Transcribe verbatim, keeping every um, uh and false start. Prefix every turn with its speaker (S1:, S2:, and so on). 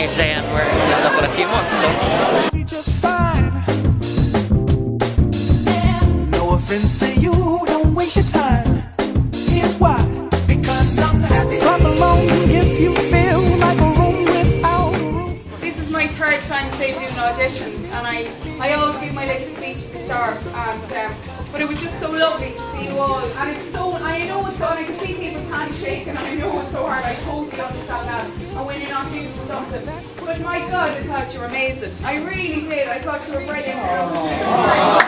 S1: here today and we're ended up with a few months. So.
S2: Just fine. No offense to you, don't waste your time. Here's why. Because I'm happy. Come along if you feel like a room without a roof.
S3: This is my third time say doing auditions, and I, I always give my little speech at the start, and um, but it was just so lovely to see you all, and it's so, I know it's so, and I can see people's hands shaking, and I know it's so hard, I totally understand that, and when you're not used to something, but my God, I thought you were amazing, I really did, I thought you were brilliant.